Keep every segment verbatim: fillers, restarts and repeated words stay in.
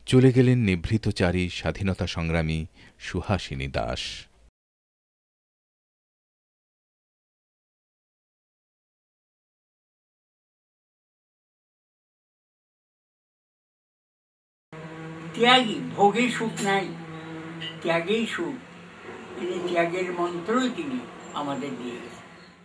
চলে গেলেন নিভৃতচারী স্বাধীনতা সংগ্রামী সুহাসিনী দাস। ত্যাগী, ভোগে সুখ নাই, ত্যাগেই সুখ। তিনি ত্যাগের মন্ত্রই তিনি আমাদের দিয়ে গেছেন।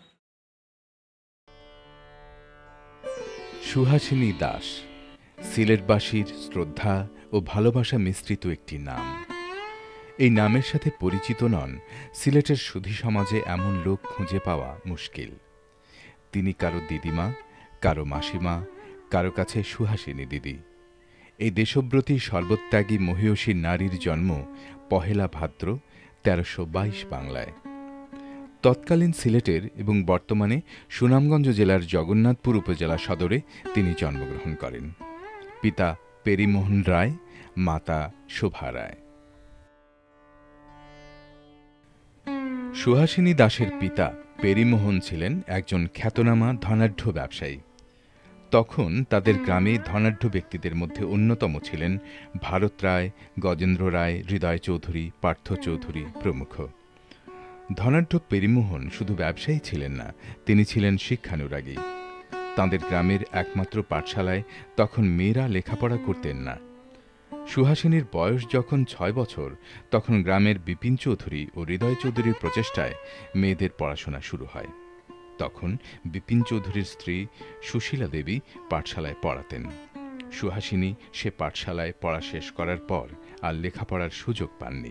সুহাসিনী দাস সিলেটবাসীর শ্রদ্ধা ও ভালোবাসা মিশ্রিত একটি নাম। এই নামের সাথে পরিচিত নন সিলেটের সুধী সমাজে এমন লোক খুঁজে পাওয়া মুশকিল। তিনি কারো দিদিমা, কারো মাসিমা, কারো কাছে সুহাসিনী দিদি। এই দেশব্রতী সর্বত্যাগী মহীয়সী নারীর জন্ম পহেলা ভাদ্র তেরোশো বাইশ বাংলায়। তৎকালীন সিলেটের এবং বর্তমানে সুনামগঞ্জ জেলার জগন্নাথপুর উপজেলা সদরে তিনি জন্মগ্রহণ করেন। পিতা পেরিমোহন রায়, মাতা শোভা রায়। সুহাসিনী দাসের পিতা পেরিমোহন ছিলেন একজন খ্যাতনামা ধনাঢ্য ব্যবসায়ী। তখন তাদের গ্রামে ধনাঢ্য ব্যক্তিদের মধ্যে অন্যতম ছিলেন ভারত রায়, গজেন্দ্র রায়, হৃদয় চৌধুরী, পার্থ চৌধুরী প্রমুখ। ধনাঢ্য পেরিমোহন শুধু ব্যবসায়ী ছিলেন না, তিনি ছিলেন শিক্ষানুরাগী। তাঁদের গ্রামের একমাত্র পাঠশালায় তখন মেয়েরা লেখাপড়া করতেন না। সুহাসিনীর বয়স যখন ছয় বছর, তখন গ্রামের বিপিন চৌধুরী ও হৃদয় চৌধুরীর প্রচেষ্টায় মেয়েদের পড়াশোনা শুরু হয়। তখন বিপিন চৌধুরীর স্ত্রী সুশীলা দেবী পাঠশালায় পড়াতেন। সুহাসিনী সে পাঠশালায় পড়া শেষ করার পর আর লেখাপড়ার সুযোগ পাননি।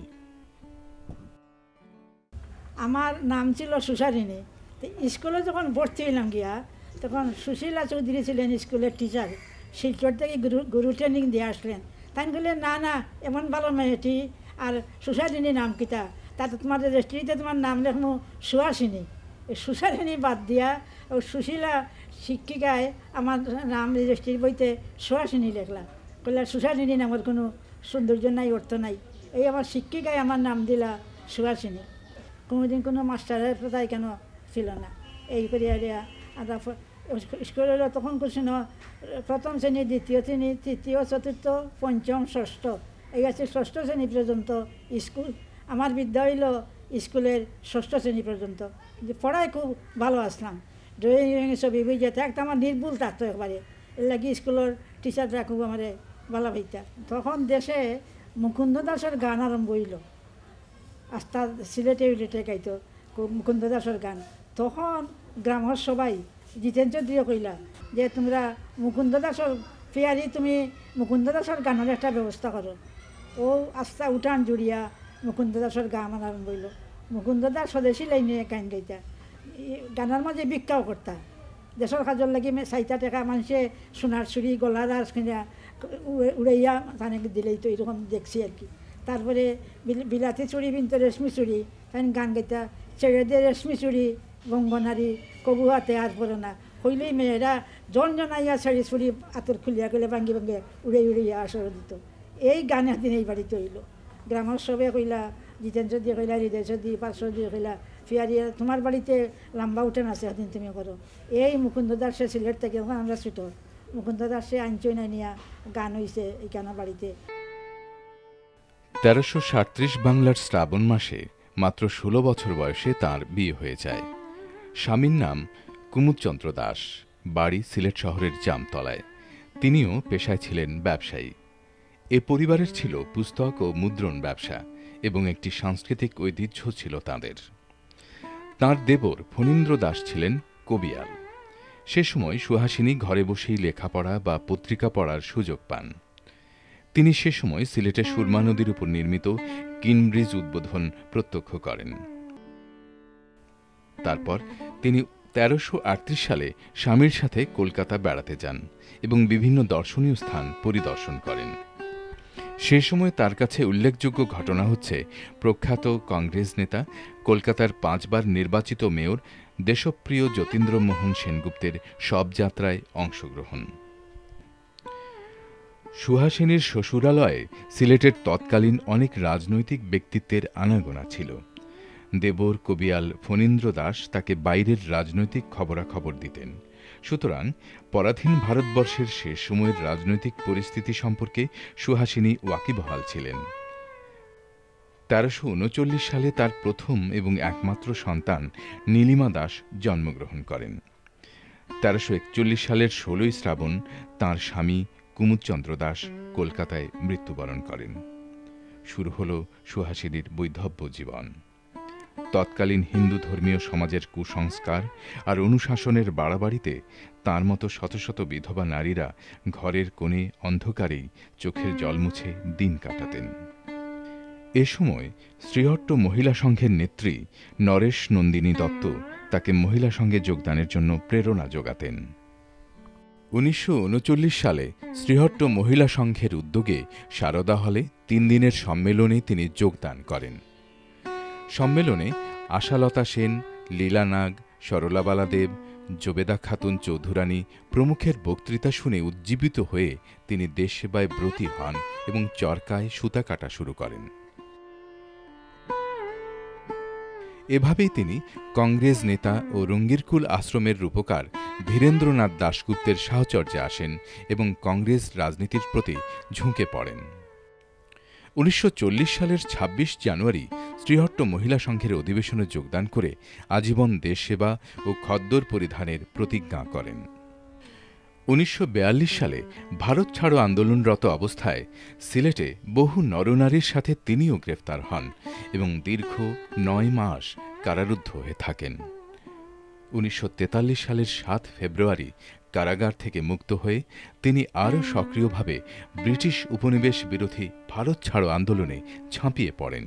আমার নাম ছিল সুহাসিনী। স্কুলে যখন ভর্তি হইলাম গিয়া, তখন সুশীলা চৌধুরী ছিলেন স্কুলের টিচার। শিলচর থেকে গুরু গুরু ট্রেনিং দিয়ে আসলেন। তাই বললেন, না না এমন ভালো মেয়েটি, আর সুহাসিনী নাম কিতা, তাতে তোমার রেজিস্ট্রিতে তোমার নাম লেখমু সুহাসিনী। এই সুহাসিনী বাদ দিয়া ও সুশীলা শিক্ষিকায় আমার নাম রেজিস্ট্রির বইতে সুহাসিনী লেখলা। বললে সুহাসিনী নামের কোনো সৌন্দর্য নাই, অর্থ নাই। এই আমার শিক্ষিকায় আমার নাম দিলা সুহাসিনী। কোনোদিন কোনো মাস্টারের প্রথায় কেন ছিল না। এই করে স্কুলের তখন করছিল প্রথম শ্রেণী, দ্বিতীয় শ্রেণী, তৃতীয়, চতুর্থ, পঞ্চম, ষষ্ঠ, এই আছে ষষ্ঠ শ্রেণী পর্যন্ত স্কুল। আমার বিদ্যা হইল স্কুলের ষষ্ঠ শ্রেণী পর্যন্ত। পড়ায় খুব ভালো আসলাম, ড্রয়িং রঙে ছবি বই যেতে একটা আমার নির্ভুল থাকতো একবারে। এর লাগি স্কুলের টিচাররা খুব আমার ভালো হইতা। তখন দেশে মুকুন্দ দাসের গান আরম্ভ হইল। আস্তা সিলেটে উলেটে গাইতো মুকুন্দ দাসের গান। তখন গ্রামের সবাই জিতেন চৌধুরীও কইলা যে তোমরা মুকুন্দ দাসের ফিয়ারি, তুমি মুকুন্দ দাসের গানের একটা ব্যবস্থা করো। ও আস্তা উঠান জুড়িয়া মুকুন্দ দাসের গান আরম্ভ হইল। মুকুন্দ দাস স্বদেশী লাইনে গান গাইতা, গানের মাঝে ভিক্ষাও করতা। দেশের কাজর লাগি চাইটা টেকা মানুষে সোনার চুরি, গলার আর উড়াইয়া তানে দিলেই তো এরকম দেখছি আর কি। তারপরে বিলাতি চুড়ি বিনতে রেশমি চুড়ি, তাই গান গাইতা, ছেড়ে দিয়ে রেশমি চুড়ি গঙ্গনারী কবু হাতে আর পড়ে না, হইলেই মেয়েরা জন জনাইয়া ছেড়ে চুড়ি আতর খুলিয়া গেলে ভাঙ্গি ভাঙ্গে উড়ে উড়িয়া আসর দিত। এই গান একদিন এই বাড়িতে হইল। গ্রামের সবে কইলা, জিতেন চৌধুরী কইলা, হৃদয় চৌধুরী, পার্থ চৌধুরী কইলা, ফিয়ারিয়া তোমার বাড়িতে লম্বা উঠেন আছে, একদিন তুমি করো। এই মুকুন্দ দাসে সিলেট থেকে আমরা ছুটো, মুকুন্দ দাসে আনচই নাই নিয়া গান হইছে এই গান বাড়িতে। তেরোশো সাঁত্রিশ বাংলার শ্রাবণ মাসে মাত্র ষোলো বছর বয়সে তাঁর বিয়ে হয়ে যায়। স্বামীর নাম কুমুদচন্দ্র দাস, বাড়ি সিলেট শহরের জামতলায়। তিনিও পেশায় ছিলেন ব্যবসায়ী। এ পরিবারের ছিল পুস্তক ও মুদ্রণ ব্যবসা এবং একটি সাংস্কৃতিক ঐতিহ্য ছিল তাঁদের। তাঁর দেবর ফণীন্দ্র দাস ছিলেন কবিয়াল। সে সময় সুহাসিনী ঘরে বসেই লেখাপড়া বা পত্রিকা পড়ার সুযোগ পান। তিনি সে সময় সিলেটের সুরমা নদীর উপর নির্মিত কিনব্রিজ উদ্বোধন প্রত্যক্ষ করেন। তারপর তিনি তেরোশো আটত্রিশ সালে স্বামীর সাথে কলকাতা বেড়াতে যান এবং বিভিন্ন দর্শনীয় স্থান পরিদর্শন করেন। সে সময় তার কাছে উল্লেখযোগ্য ঘটনা হচ্ছে প্রখ্যাত কংগ্রেস নেতা, কলকাতার পাঁচবার নির্বাচিত মেয়র দেশপ্রিয় যতীন্দ্রমোহন সেনগুপ্তের সব যাত্রায় অংশগ্রহণ। সুহাসিনীর শ্বশুরালয়ে সিলেটের তৎকালীন অনেক রাজনৈতিক ব্যক্তিত্বের আনাগোনা ছিল। দেবর কবিয়াল ফণীন্দ্র দাস তাকে বাইরের রাজনৈতিক খবরাখবর দিতেন। সুতরাং পরাধীন ভারতবর্ষের সে সময়ের রাজনৈতিক পরিস্থিতি সম্পর্কে সুহাসিনী ওয়াকিবহাল ছিলেন। তেরোশো উনচল্লিশ সালে তার প্রথম এবং একমাত্র সন্তান নীলিমা দাস জন্মগ্রহণ করেন। তেরোশো একচল্লিশ সালের ষোলোই শ্রাবণ তাঁর স্বামী কুমুদচন্দ্র দাস কলকাতায় মৃত্যুবরণ করেন। শুরু হল সুহাসিনীর বৈধব্য জীবন। তৎকালীন হিন্দু ধর্মীয় সমাজের কুসংস্কার আর অনুশাসনের বাড়াবাড়িতে তাঁর মতো শত শত বিধবা নারীরা ঘরের কোণে অন্ধকারেই চোখের জল মুছে দিন কাটাতেন। এ সময় শ্রীহট্ট মহিলা সংঘের নেত্রী নরেশ নন্দিনী দত্ত তাকে মহিলা সংঘে যোগদানের জন্য প্রেরণা যোগাতেন। উনিশশো উনচল্লিশ সালে শ্রীহট্ট মহিলা সংঘের উদ্যোগে সারদা হলে তিন দিনের সম্মেলনে তিনি যোগদান করেন। সম্মেলনে আশালতা সেন, লীলা নাগ, সরলাবালা দেব, জোবেদা খাতুন চৌধুরানী প্রমুখের বক্তৃতা শুনে উজ্জীবিত হয়ে তিনি দেশ সেবায় ব্রতী হন এবং চরকায় সুতা কাটা শুরু করেন। এভাবেই তিনি কংগ্রেস নেতা ও রঙ্গিরকুল আশ্রমের রূপকার ধীরেন্দ্রনাথ দাশগুপ্তের সাহচর্যে আসেন এবং কংগ্রেস রাজনীতির প্রতি ঝুঁকে পড়েন। উনিশশো চল্লিশ সালের ছাব্বিশ জানুয়ারি শ্রীহট্ট মহিলা সংঘের অধিবেশনে যোগদান করে আজীবন দেশ সেবা ও খদ্দর পরিধানের প্রতিজ্ঞা করেন। উনিশশো বিয়াল্লিশ সালে ভারত ছাড়ো আন্দোলনরত অবস্থায় সিলেটে বহু নরনারীর সাথে তিনিও গ্রেফতার হন এবং দীর্ঘ নয় মাস কারারুদ্ধ হয়ে থাকেন। উনিশশো তেতাল্লিশ সালের সাত ফেব্রুয়ারি কারাগার থেকে মুক্ত হয়ে তিনি আরও সক্রিয়ভাবে ব্রিটিশ উপনিবেশ বিরোধী ভারত ছাড়ো আন্দোলনে ঝাঁপিয়ে পড়েন।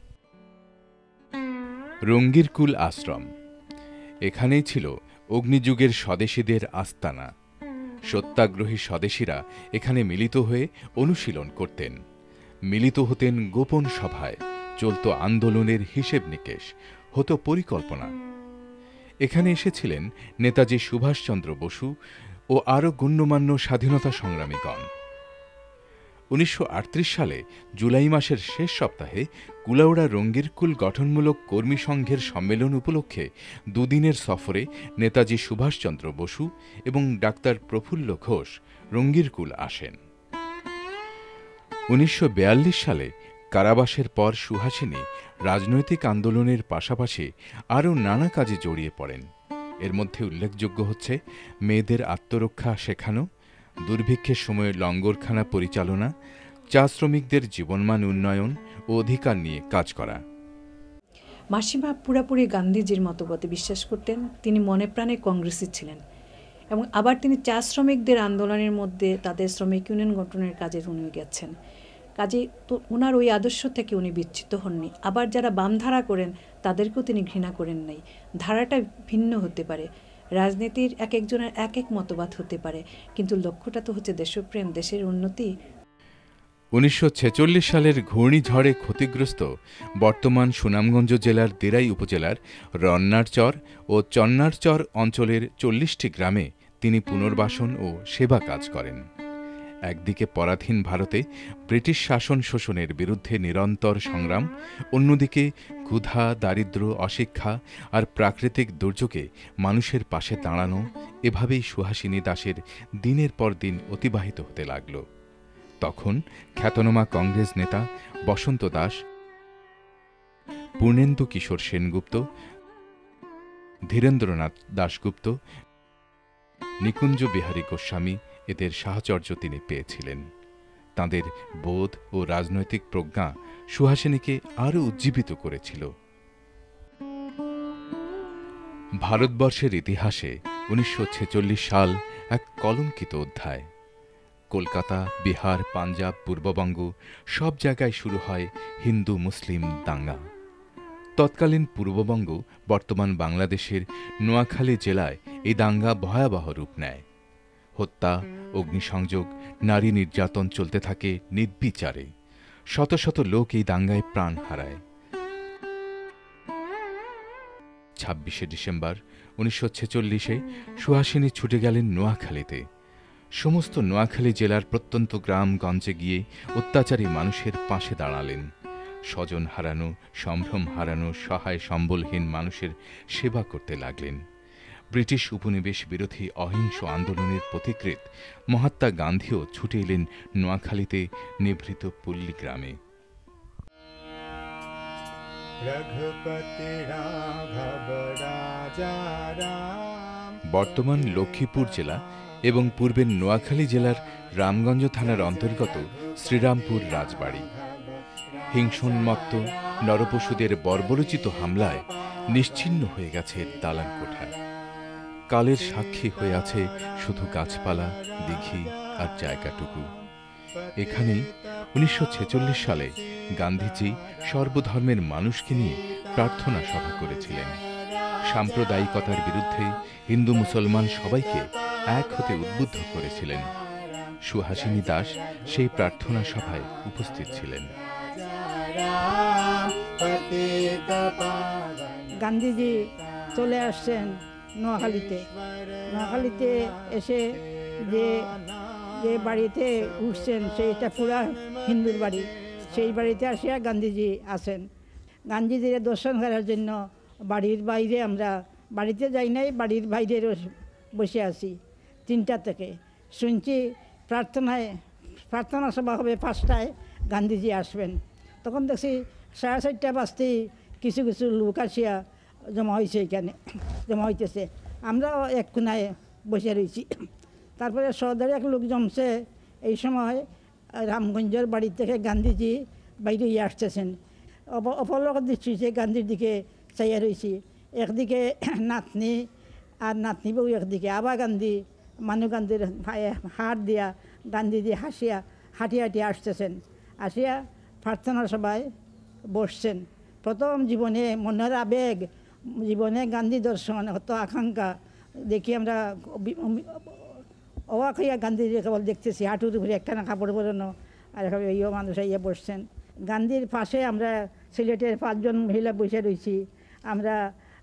রঙ্গিরকুল আশ্রম, এখানেই ছিল অগ্নিযুগের স্বদেশীদের আস্তানা। সত্যাগ্রহী স্বদেশীরা এখানে মিলিত হয়ে অনুশীলন করতেন, মিলিত হতেন গোপন সভায়, চলত আন্দোলনের হিসেব নিকেশ, হতো পরিকল্পনা। এখানে এসেছিলেন নেতাজি সুভাষচন্দ্র বসু ও আরও গণ্যমান্য স্বাধীনতা সংগ্রামীগণ। উনিশশো আটত্রিশ সালে জুলাই মাসের শেষ সপ্তাহে কুলাউড়া রঙ্গিরকুল গঠনমূলক কর্মী সংঘের সম্মেলন উপলক্ষে দুদিনের সফরে নেতাজি সুভাষচন্দ্র বসু এবং ডাক্তার প্রফুল্ল ঘোষ রঙ্গিরকুল আসেন। উনিশশো বিয়াল্লিশ সালে কারাবাসের পর সুহাসিনী রাজনৈতিক আন্দোলনের পাশাপাশি আরও নানা কাজে জড়িয়ে পড়েন। এর মধ্যে উল্লেখযোগ্য হচ্ছে মেয়েদের আত্মরক্ষা শেখানো, দুর্ভিক্ষের সময়ে লঙ্গরখানা পরিচালনা, চা শ্রমিকদের জীবনমান উন্নয়ন ও অধিকার নিয়ে কাজ করা। মাসিমা পুরাপুরি গান্ধীজির মতবাদে বিশ্বাস করতেন। তিনি মনে প্রাণে কংগ্রেসী ছিলেন এবং আবার তিনি চা শ্রমিকদের আন্দোলনের মধ্যে তাদের শ্রমিক ইউনিয়ন গঠনের কাজে উনি গেছেন। কাজে তো ওনার ওই আদর্শ থেকে উনি বিচ্যুত হননি। আবার যারা বাম ধারা করেন তাদেরকেও তিনি ঘৃণা করেন নাই। ধারাটা ভিন্ন হতে পারে, রাজনীতির এক একজনের এক এক মতবাদ হতে পারে, কিন্তু লক্ষ্যটা তো হচ্ছে দেশপ্রেম, দেশের উন্নতি। উনিশশো ছেচল্লিশ সালের ঘূর্ণিঝড়ে ক্ষতিগ্রস্ত বর্তমান সুনামগঞ্জ জেলার দেরাই উপজেলার রন্নারচর ও চন্নারচর অঞ্চলের চল্লিশটি গ্রামে তিনি পুনর্বাসন ও সেবা কাজ করেন। একদিকে পরাধীন ভারতে ব্রিটিশ শাসন শোষণের বিরুদ্ধে নিরন্তর সংগ্রাম, অন্যদিকে ক্ষুধা, দারিদ্র, অশিক্ষা আর প্রাকৃতিক দুর্যোগে মানুষের পাশে দাঁড়ানো, এভাবেই সুহাসিনী দাসের দিনের পর দিন অতিবাহিত হতে লাগল। তখন খ্যাতনামা কংগ্রেস নেতা বসন্ত দাস, পূর্ণেন্দু কিশোর সেনগুপ্ত, ধীরেন্দ্রনাথ দাশগুপ্ত, নিকুঞ্জ বিহারী গোস্বামী এদের সাহচর্য তিনি পেয়েছিলেন। তাঁদের বোধ ও রাজনৈতিক প্রজ্ঞা সুহাসিনীকে আরও উজ্জীবিত করেছিল। ভারতবর্ষের ইতিহাসে উনিশশো ছেচল্লিশ সাল এক কলঙ্কিত অধ্যায়। কলকাতা, বিহার, পাঞ্জাব, পূর্ববঙ্গ সব জায়গায় শুরু হয় হিন্দু মুসলিম দাঙ্গা। তৎকালীন পূর্ববঙ্গ, বর্তমান বাংলাদেশের নোয়াখালী জেলায় এই দাঙ্গা ভয়াবহ রূপ নেয়। হত্যা, অগ্নিসংযোগ, নারী নির্যাতন চলতে থাকে নির্বিচারে। শত শত লোক এই দাঙ্গায় প্রাণ হারায়। ছাব্বিশে ডিসেম্বর উনিশশো ছেচল্লিশে সুহাসিনী ছুটে গেলেন নোয়াখালীতে। সমস্ত নোয়াখালী জেলার প্রত্যন্ত গ্রামগঞ্জে গিয়ে অত্যাচারী মানুষের পাশে দাঁড়ালেন। স্বজন হারানো, সম্ভ্রম হারানো, সহায় সম্বলহীন মানুষের সেবা করতে লাগলেন। ব্রিটিশ উপনিবেশ বিরোধী অহিংস আন্দোলনের পথিকৃৎ মহাত্মা গান্ধীও ছুটে এলেন নোয়াখালীতে নিভৃত পল্লী গ্রামে। বর্তমান লক্ষ্মীপুর জেলা এবং পূর্বের নোয়াখালী জেলার রামগঞ্জ থানার অন্তর্গত শ্রীরামপুর রাজবাড়ি। হিংসোন্মত্ত নরপশুদের বর্বরোচিত হামলায় নিশ্চিহ্ন হয়ে গেছে দালান কোঠা। কালের সাক্ষী হয়ে আছে শুধু গাছপালা, দিঘি আর জায়গাটুকু। এখানেই উনিশশো ছেচল্লিশ সালে গান্ধীজি সর্বধর্মের মানুষকে নিয়ে প্রার্থনা সভা করেছিলেন। সাম্প্রদায়িকতার বিরুদ্ধে হিন্দু মুসলমান সবাইকে এক হতে উদ্বুদ্ধ করেছিলেন। সুহাসিনী দাস সেই প্রার্থনা সভায় উপস্থিত ছিলেন। গান্ধীজি চলে আসছেন নোয়াখালীতে। নোয়াখালীতে এসে যে যে বাড়িতে উঠছেন সেইটা পুরা হিন্দুর বাড়ি। সেই বাড়িতে আসিয়া গান্ধীজি আছেন। গান্ধীজির দর্শন করার জন্য বাড়ির বাইরে আমরা, বাড়িতে যাই নাই, বাড়ির বাইরে বসে আছি তিনটা থেকে। শুনছি প্রার্থনায় প্রার্থনা সভা হবে পাঁচটায়, গান্ধীজি আসবেন। তখন দেখছি সাড়ে চারটা বাজতেই কিছু কিছু লোক আসিয়া জমা হয়েছে, এখানে জমা হইতেছে। আমরাও এক কোনায় বসে রয়েছি। তারপরে সর্দারে এক লোক জমছে। এই সময় রামগঞ্জের বাড়ি থেকে গান্ধীজি বাইরে ইয়ে আসতেছেন। অপলক দৃষ্টিতে গান্ধীর দিকে চাইয়া রয়েছি। একদিকে নাতনি আর নাতনি বউ একদিকে। আবার গান্ধী, মানু গান্ধীর হাত দিয়া গান্ধীজি হাসিয়া হাঁটি হাঁটি আসতেছেন। আসিয়া প্রার্থনা সভায় বসছেন। প্রথম জীবনে মনের আবেগ, জীবনে গান্ধী দর্শন, অত আকাঙ্ক্ষা দেখি আমরা অবাক হইয়া গান্ধীজি কেবল দেখতেছি। হাঁটুর উপরে একটা না কাপড় পরানো, আর ইয়ে মানুষ ইয়ে বসছেন। গান্ধীর পাশে আমরা সিলেটের পাঁচজন মহিলা বসে রয়েছি। আমরা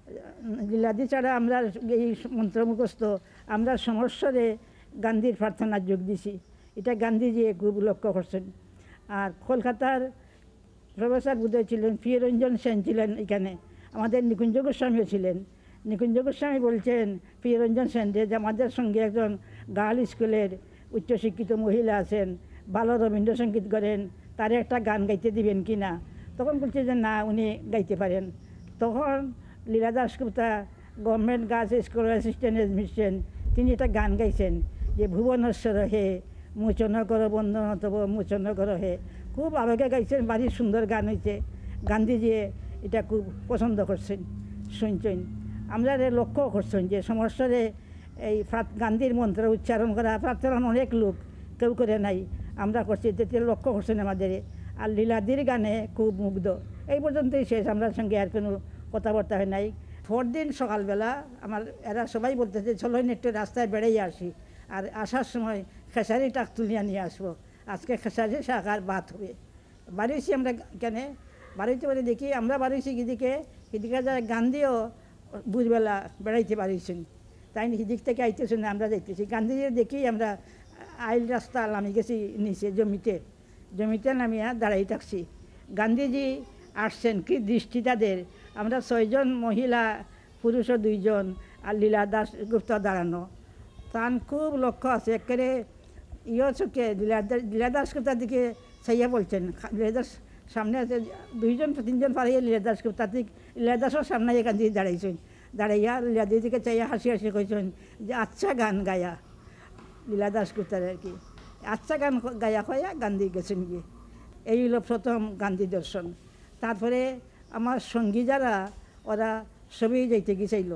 লীলাদি ছাড়া আমরা এই মন্ত্র মুখস্থ, আমরা সমস্যারে গান্ধীর প্রার্থনার যোগ দিছি। এটা গান্ধীজি খুব লক্ষ্য করছেন। আর কলকাতার প্রফেসর বুদ্ধ ছিলেন, প্রিয়রঞ্জন সেন ছিলেন এখানে, আমাদের নিকুঞ্জ গোস্বামীও ছিলেন। নিকুঞ্জ গোস্বামী বলছেন প্রিয়রঞ্জন সেনকে যে আমাদের সঙ্গে একজন গার্ল স্কুলের উচ্চশিক্ষিত মহিলা আছেন, ভালো রবীন্দ্রসঙ্গীত করেন, তার একটা গান গাইতে দিবেন কি না। তখন বলছে যে না, উনি গাইতে পারেন। তখন Leela Dasgupta, government girls school assistant admission, তিনি একটা গান গাইছেন যে ভুবনেশ্বর হে মোচন কর বন্দন তব মোচন কর হে। খুব আবেগে গাইছেন, বাড়ি সুন্দর গান হয়েছে। গান্ধীজি এটা খুব পছন্দ করছেন, শুনছেন। আমরা লক্ষ্য করছেন যে সমস্যারে এই গান্ধীর মন্ত্র উচ্চারণ করা প্রার্থনা অনেক লোক কেউ করে নাই, আমরা করছি। তেতিয়া লক্ষ্য করছেন আমাদের। আর লীলাদির গানে খুব মুগ্ধ। এই পর্যন্তই শেষ, আমরা সঙ্গে আর কোনো কথাবার্তা হয় নাই। পরদিন সকালবেলা আমার এরা সবাই বলতেছে চলো একটু রাস্তায় বেড়াই আসি, আর আসার সময় খেসারি টাক তুলিয়া নিয়ে আসবো। আজকে খেসারি শাক আর ভাত হবে। বাড়িছি আমরা কেন বাড়িতে বাড়ি দেখি আমরা বাড়িছি কিদিকে এদিকে যায় গান্ধীও বুঝবেলা বেড়াইতে পারিছেন, তাই সেদিক থেকে আইতেছেন, আমরা যাইতেছি। গান্ধীজি দেখি আমরা আইল রাস্তা নামি গেছি নিচে জমিতে, জমিতে নামিয়া দাঁড়াই থাকছি। গান্ধীজি আসছেন, কি দৃষ্টি তাদের। আমরা ছয়জন মহিলা, পুরুষও দুইজন, আর লীলা দাস গুপ্তা দাঁড়ানো। তার খুব লক্ষ্য আছে একেবারে ইয়ে চোখে। লীলা লীলা দাসগুপ্তার দিকে চাইয়া বলছেন। লীলা দাস সামনে আছে, দুইজন তিনজন পারে লীলা দাসগুপ্তা ঠিক লীলা দাসের সামনে গান্ধীজি দাঁড়াইছেন। দাঁড়াইয়া লীলাদির দিকে চাইয়া হাসি হাসি কইছেন যে আচ্ছা গান গায়া। লীলা দাসগুপ্তার আর কি আচ্ছা গান গায়া হইয়া গান্ধী গেছেন গিয়ে। এই হলো প্রথম গান্ধী দর্শন। তারপরে আমার সঙ্গী যারা, ওরা সবই যাইতে গেছিল।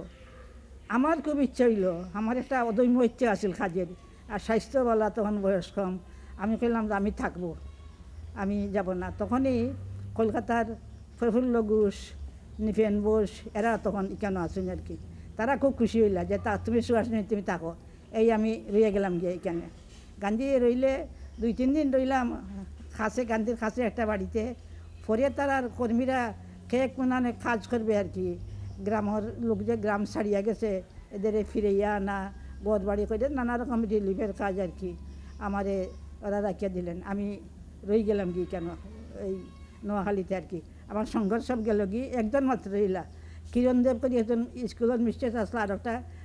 আমার খুব ইচ্ছা হইল, আমার একটা অদম্য ইচ্ছা আছিল কাজের। আর স্বাস্থ্যওয়ালা, তখন বয়স কম। আমি কইলাম আমি থাকবো, আমি যাব না। তখনই কলকাতার প্রফুল্ল ঘোষ, নিপেন বোস, এরা তখন কেন আছেন আর কি। তারা খুব খুশি হইলা যে তা তুমি সুহাসিনী তুমি থাকো। এই আমি রয়ে গেলাম গিয়ে এখানে। গান্ধী রইলে দুই তিন দিন রইলাম খাসে, গান্ধীর খাসে একটা বাড়িতে। পরে তারার কর্মীরা খেয়ে কোনানে কাজ করবে আর কি। গ্রামের লোক যে গ্রাম ছাড়িয়া গেছে, এদের ফিরাইয়া আনা, বদ বাড়ি করে নানা রকম রিলিফের কাজ আর কি আমারে ওরা রাখিয়া দিলেন। আমি রই গেলাম কি কেন এই নোয়াখালীতে আর কি। আমার সংঘর্ষ সব গেল কি একজন মাত্র রইলা। কিরণ দেব করে একজন স্কুলের মিস্ট্রেস আসলো, আর একটা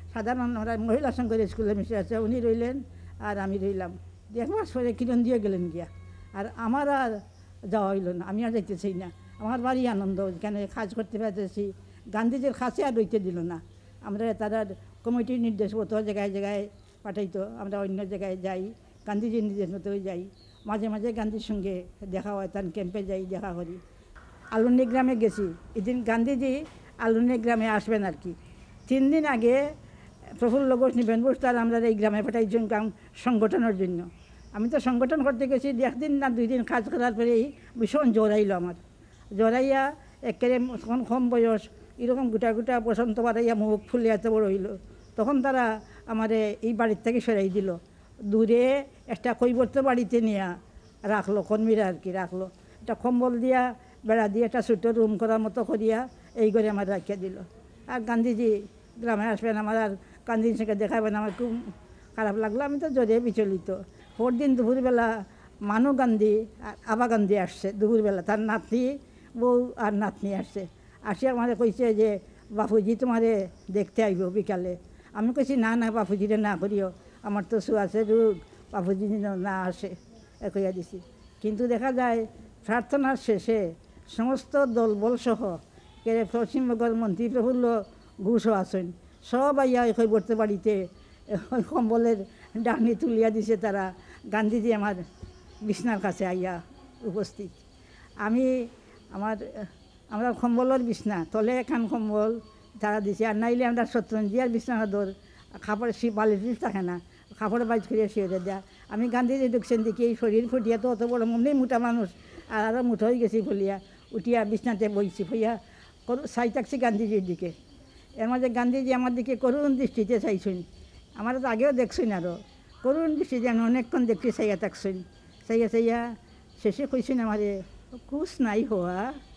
সাধারণ আমরা মহিলা সংঘের স্কুলে মিশে আছে, উনি রইলেন আর আমি রইলাম। এক মাস পরে কিরণ দিয়ে গেলেন গিয়া, আর আমার আর যাওয়া হইল না, আমি আর যাইতে চাই না। আমার বাড়ি আনন্দ, এখানে কাজ করতে পারতেছি। গান্ধীজির কাছে আর রইতে দিল না। আমরা তারা কমিটির নির্দেশ মতো জায়গায় জায়গায় পাঠাইতো, আমরা অন্য জায়গায় যাই, গান্ধীজির নির্দেশ মতো যাই। মাঝে মাঝে গান্ধীর সঙ্গে দেখা হয়, তার ক্যাম্পে যাই, দেখা করি। আলুনি গ্রামে গেছি, এদিন গান্ধীজি আলুনি গ্রামে আসবেন আর কি। তিন দিন আগে প্রফুল্ল ঘোষ নিবেন বোস তার আমরা এই গ্রামে পাঠাইছেন গ্রাম সংগঠনের জন্য। আমি তো সংগঠন করতে গেছি, একদিন না দুই দিন কাজ করার পরেই ভীষণ জ্বর আইল আমার। জ্বরাইয়া একেবারে তখন কম বয়স, এরকম গোটা গোটা বসন্ত বাড়াইয়া মুখ ফুলে এত বড় হইল। তখন তারা আমার এই বাড়ির থেকে সরাই দিল, দূরে একটা কৈবর্ত বাড়িতে নিয়ে রাখলো, কর্মীরা আর কি রাখলো। একটা কম্বল দিয়া বেড়া দিয়ে একটা ছোটো রুম করার মতো করিয়া এই করে আমার রাখিয়া দিল। আর গান্ধীজি গ্রামে আসবেন, আমার আর গান্ধীজির সঙ্গে দেখাবেন, আমার খুব খারাপ লাগলো। আমি তো জোরে বিচলিত। পরদিন দুপুরবেলা মানু গান্ধী আর আবা গান্ধী আসছে দুপুরবেলা, তার নাতি বউ আর নাতনি আসছে। আসি আমাদের কইছে যে বাপুজি তোমারে দেখতে আইব বিকালে। আমি কইছি না না বাপুজিরে না করিও, আমার তো সুয়াছে রোগ, বাপুজি না আসে এ কইয়া দিছি। কিন্তু দেখা যায় প্রার্থনার শেষে সমস্ত দলবল সহ কে পশ্চিমবঙ্গের মন্ত্রী প্রফুল্ল ঘোষও আছেন, সব আইয়া ওই কৈবর্ত বাড়িতে ওই কম্বলের ডাকনি তুলিয়া দিছে তারা। গান্ধীজি আমার বিছনার কাছে আইয়া উপস্থিত। আমি আমার আমরা কম্বলের বিছনা, তলে এখান কম্বল তারা দিছে, আর নাইলে আমরা শত্রঞ্জিয়ার বিছনা দর খাপড় শি বালির থাকে না, খাপড় বাইজ করিয়া শিয়ে দেয়া। আমি গান্ধীজি ঢুকছেন দেখি এই শরীর ফুটিয়া তো অত বড় মনে মোটা মানুষ, আর আরও মুঠো হয়ে গেছি বলিয়া উঠিয়া বিছনাতে বইছি, হইয়া চাই থাকছি গান্ধীজির দিকে। এর মাঝে গান্ধীজি আমার দিকে করুণ দৃষ্টিতে চাইছেন, আমার তো আগেও দেখছেন, আরও করুণ দৃষ্টিতে আমি অনেকক্ষণ দেখছি চাইয়া থাকছেন। চাইয়া চাইয়া শেষে কইছেন আমারে কুছ নাই হওয়া,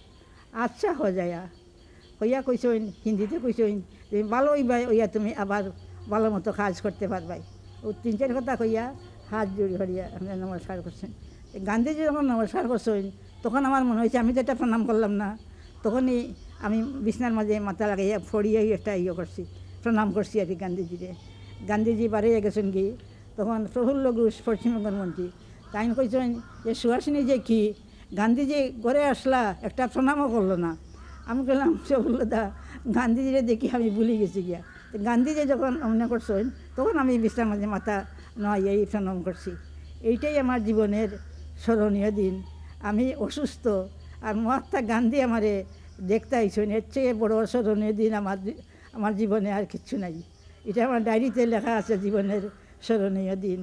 আচ্ছা হো যায়া হইয়া কইছেন, হিন্দিতে কইছেন যে ভালো হইবা, হইয়া তুমি আবার ভালো মতো কাজ করতে পারবাই। ও তিন চার কথা কইয়া হাত জড়ি হরিয়া আমরা নমস্কার করছেন। গান্ধীজি যখন নমস্কার করছেন তখন আমার মনে হয়েছে আমি তো একটা প্রণাম করলাম না, তখনই আমি বিছনার মাঝে মাথা লাগাইয়া ফড়িয়ে একটা ইয়ে করছি, প্রণাম করছি আর কি গান্ধীজিরে। গান্ধীজি বাড়িয়ে গেছেন কি, তখন প্রফুল্ল ঘোষ পশ্চিমবঙ্গের মন্ত্রী তাই কইছেন যে সুহাসিনী যে কি গান্ধীজি ঘরে আসলা একটা প্রণামও করলো না। আমি বললাম প্রফুল্লদা গান্ধীজিরে দেখি আমি ভুলে গেছি গিয়া। গান্ধীজি যখন মনে করছেন তখন আমি বিছনার মাঝে মাথা নয় এই প্রণাম করছি। এইটাই আমার জীবনের স্মরণীয় দিন। আমি অসুস্থ আর মহাত্মা গান্ধী আমারে দেখতে আইছেন, এর চেয়ে বড় স্মরণীয় দিন আমার আমার জীবনে আর কিচ্ছু নাই। এটা আমার ডায়েরিতে লেখা আছে জীবনের স্মরণীয় দিন।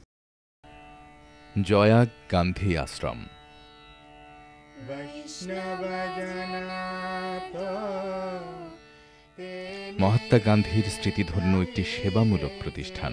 জয়া গান্ধী আশ্রম। মহাত্মা গান্ধীর স্মৃতিধন্য একটি সেবামূলক প্রতিষ্ঠান।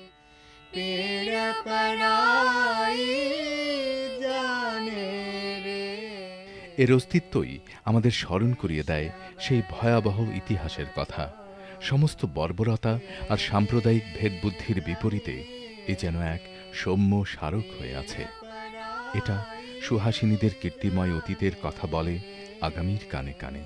এর অস্তিত্বই আমাদের স্মরণ করিয়ে দেয় সেই ভয়াবহ ইতিহাসের কথা। সমস্ত বর্বরতা আর সাম্প্রদায়িক ভেদবুদ্ধির বিপরীতে এ যেন এক সৌম্য স্মারক হয়ে আছে। এটা সুহাসিনীদের কীর্তিময় অতীতের কথা বলে আগামীর কানে কানে।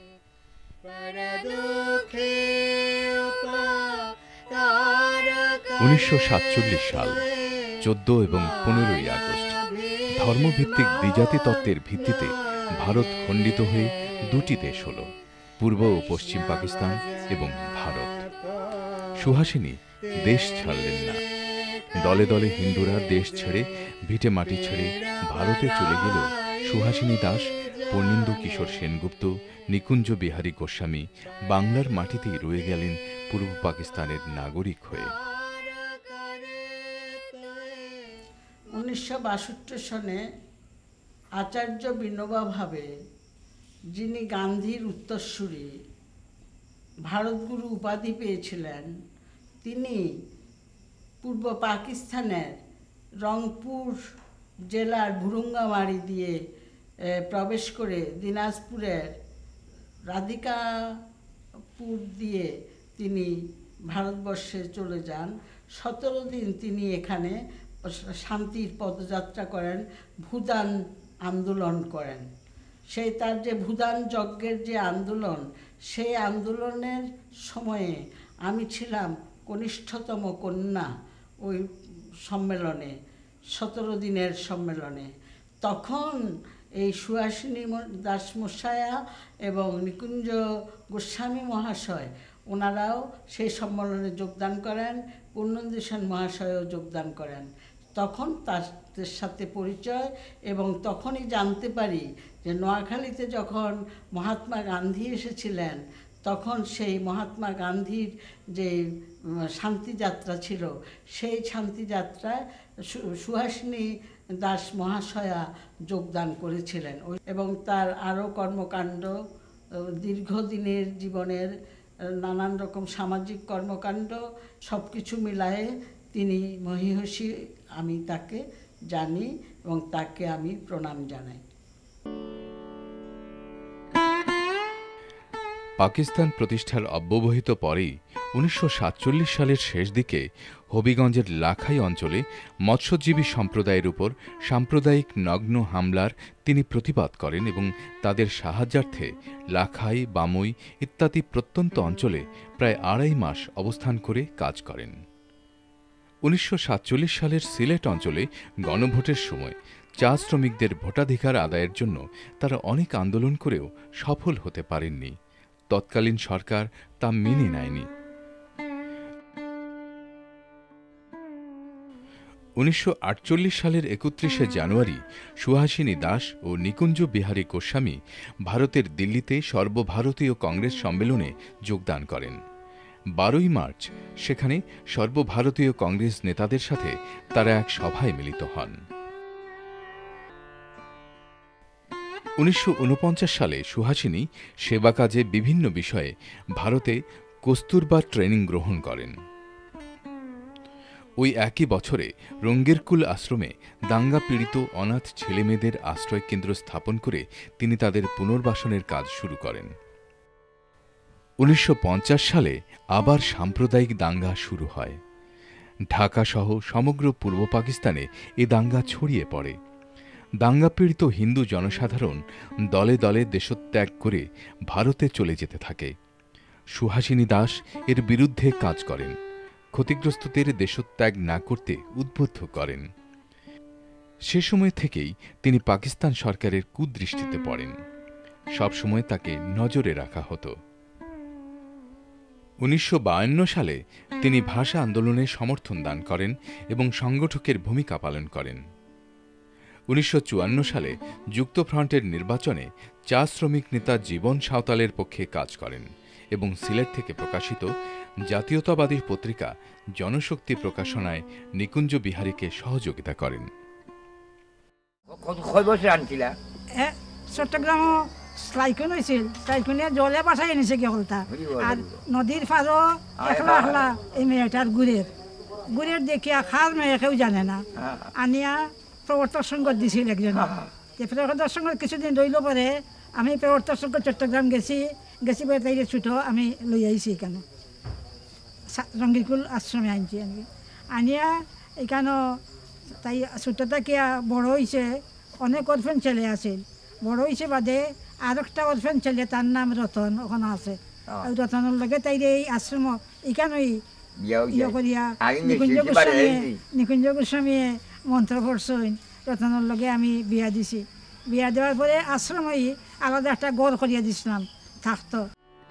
উনিশশো সাতচল্লিশ সাল চোদ্দ এবং পনেরোই আগস্ট ধর্মভিত্তিক দ্বিজাতি তত্ত্বের ভিত্তিতে ভারত খণ্ডিত হয়ে দুটি দেশ হল, পূর্ব ও পশ্চিম পাকিস্তান এবং ভারত। সুহাসিনী দেশ ছাড়লেন না। দলে দলে হিন্দুরা দেশ ছেড়ে ভিটে মাটি ছেড়ে ভারতে চলে গেলেও সুহাসিনী দাস, পূর্ণেন্দু কিশোর সেনগুপ্ত, নিকুঞ্জ বিহারী গোস্বামী বাংলার মাটিতেই রয়ে গেলেন পূর্ব পাকিস্তানের নাগরিক হয়ে। উনিশশো বাষট্টি সনে আচার্য বিনোবা ভাবে, যিনি গান্ধীর উত্তরসূরি, ভারতগুরু উপাধি পেয়েছিলেন, তিনি পূর্ব পাকিস্তানের রংপুর জেলার ভুরুঙ্গামারি দিয়ে প্রবেশ করে দিনাজপুরের রাধিকাপুর দিয়ে তিনি ভারতবর্ষে চলে যান। সতেরো দিন তিনি এখানে শান্তির পদযাত্রা করেন, ভূদান আন্দোলন করেন। সেই তার যে ভূদান যজ্ঞের যে আন্দোলন, সেই আন্দোলনের সময়ে আমি ছিলাম কনিষ্ঠতম কন্যা ওই সম্মেলনে, সতেরো দিনের সম্মেলনে। তখন এই সুহাসিনী দাস মশায়া এবং নিকুঞ্জ গোস্বামী মহাশয় ওনারাও সেই সম্মেলনে যোগদান করেন, পূর্ণেন্দু সেন মহাশয়ও যোগদান করেন। তখন তাদের সাথে পরিচয়, এবং তখনই জানতে পারি যে নোয়াখালীতে যখন মহাত্মা গান্ধী এসেছিলেন, তখন সেই মহাত্মা গান্ধীর যে শান্তিযাত্রা ছিল, সেই শান্তিযাত্রায় সুহাসিনী দাস মহাশয়া যোগদান করেছিলেন, এবং তার আরও কর্মকাণ্ড, দীর্ঘদিনের জীবনের নানান রকম সামাজিক কর্মকাণ্ড সব কিছু মিলায়ে তিনি মহীয়সী, আমি তাকে জানি এবং তাকে আমি প্রণাম জানাই। পাকিস্তান প্রতিষ্ঠার অব্যবহিত পরেই উনিশশো সাতচল্লিশ সালের শেষ দিকে হবিগঞ্জের লাখাই অঞ্চলে মৎস্যজীবী সম্প্রদায়ের উপর সাম্প্রদায়িক নগ্ন হামলার তিনি প্রতিবাদ করেন এবং তাদের সাহায্যার্থে লাখাই, বামুই ইত্যাদি প্রত্যন্ত অঞ্চলে প্রায় আড়াই মাস অবস্থান করে কাজ করেন। উনিশশো সাতচল্লিশ সালের সিলেট অঞ্চলে গণভোটের সময় চা শ্রমিকদের ভোটাধিকার আদায়ের জন্য তারা অনেক আন্দোলন করেও সফল হতে পারেননি। তৎকালীন সরকার তা মেনে নেয়নি। উনিশশো আটচল্লিশ সালের একত্রিশে জানুয়ারি সুহাসিনী দাস ও নিকুঞ্জ বিহারী গোস্বামী ভারতের দিল্লিতে সর্বভারতীয় কংগ্রেস সম্মেলনে যোগদান করেন। বারোই মার্চ সেখানে সর্বভারতীয় কংগ্রেস নেতাদের সাথে তারা এক সভায় মিলিত হন। উনিশশো ঊনপঞ্চাশ সালে সুহাসিনী সেবা কাজে বিভিন্ন বিষয়ে ভারতে কস্তুরবা ট্রেনিং গ্রহণ করেন। ওই একই বছরে রঙ্গেরকুল আশ্রমে দাঙ্গা পীড়িত অনাথ ছেলেমেয়েদের আশ্রয় কেন্দ্র স্থাপন করে তিনি তাদের পুনর্বাসনের কাজ শুরু করেন। উনিশশো পঞ্চাশ সালে আবার সাম্প্রদায়িক দাঙ্গা শুরু হয়। ঢাকাসহ সমগ্র পূর্ব পাকিস্তানে এ দাঙ্গা ছড়িয়ে পড়ে। দাঙ্গাপীড়িত হিন্দু জনসাধারণ দলে দলে দেশত্যাগ করে ভারতে চলে যেতে থাকে। সুহাসিনী দাস এর বিরুদ্ধে কাজ করেন, ক্ষতিগ্রস্তদের দেশত্যাগ না করতে উদ্বুদ্ধ করেন। সে সময় থেকেই তিনি পাকিস্তান সরকারের কুদৃষ্টিতে পড়েন। সবসময় তাকে নজরে রাখা হতো। উনিশশো বায়ান্ন সালে তিনি ভাষা আন্দোলনে সমর্থন দান করেন এবং সংগঠকের ভূমিকা পালন করেন। উনিশশো চুয়ান্ন সালে যুক্তফ্রন্টের নির্বাচনে চা শ্রমিক নেতা জীবন সাঁওতালের পক্ষে কাজ করেন এবং সিলেট থেকে প্রকাশিত জাতীয়তাবাদী পত্রিকা জনশক্তি প্রকাশনায় নিকুঞ্জ বিহারীকে সহযোগিতা করেন। চট্টগ্রাম স্লাইকন হয়েছিল, স্লাইকনে জলে বাসায় এনেছে কেবলটা, আর নদীর পাড়ও একলা একলা এই মেয়েটার গুড়ের গুড়ের দেখিয়া খাস মেয়ে কেউ জানে না, আনিয়া প্রবর্তক সংঘ দিছিল একজন। প্রবর্তক সংঘ কিছুদিন রইল পরে আমি প্রবর্তক সংঘ চট্টগ্রাম গেছি, গেছি পরে তাই ছুটো আমি লই আইছি এখানে রঙ্গিরকুল আশ্রমে আনছি আমি আনিয়া এখানে তাই ছুটোটা কিয়া বড় হয়েছে, অনেক অরফেন ছেলে আছে, বড় হয়েছে বাদে আর একটা অরফেন ছেলে তার নাম রতন ওখানে আছে, রতনের লগে তাই এই আশ্রম এখানেই ইয়ে করিয়া নিকুঞ্জ গোস্বামী নিকুঞ্জ গোস্বামী মন্ত্র পড়ছেন, রতনের লগে আমি বিয়া দিছি। বিয়া দেওয়ার পরে আশ্রমই আলাদা একটা গড় করিয়া দিছিলাম থাকতো।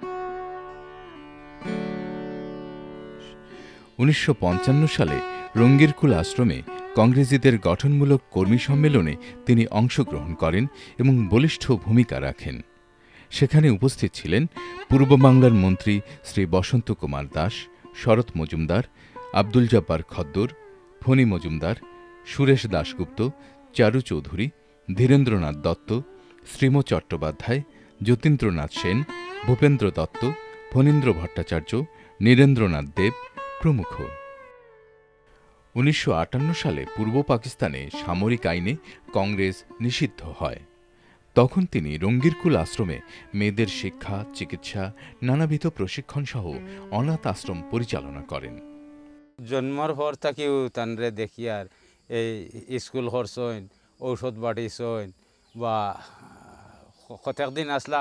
উনিশশো পঞ্চান্ন সালে রঙ্গিরকুল আশ্রমে কংগ্রেসীদের গঠনমূলক কর্মী সম্মেলনে তিনি অংশগ্রহণ করেন এবং বলিষ্ঠ ভূমিকা রাখেন। সেখানে উপস্থিত ছিলেন পূর্ব বাংলার মন্ত্রী শ্রী বসন্ত কুমার দাস, শরৎ মজুমদার, আব্দুল জব্বার খদ্দর, ফণী মজুমদার, সুরেশ দাশগুপ্ত, চারু চৌধুরী, ধীরেন্দ্রনাথ দত্ত, শ্রীম চট্টোপাধ্যায়, যতীন্দ্রনাথ সেন, ভূপেন্দ্র দত্ত, ফণীন্দ্র ভট্টাচার্য, নীরেন্দ্রনাথ দেব প্রমুখ। উনিশশো আটান্ন সালে পূর্ব পাকিস্তানে সামরিক আইনে কংগ্রেস নিষিদ্ধ হয়। তখন তিনি রঙ্গিরকুল আশ্রমে মেয়েদের শিক্ষা, চিকিৎসা, নানাবিধ প্রশিক্ষণ সহ অনাথ আশ্রম পরিচালনা করেন। জন্মর পর থেকেও তানরে দেখি আর এই স্কুল হরসইন, ঔষধ বাটিসইন বা কতক দিন আসলা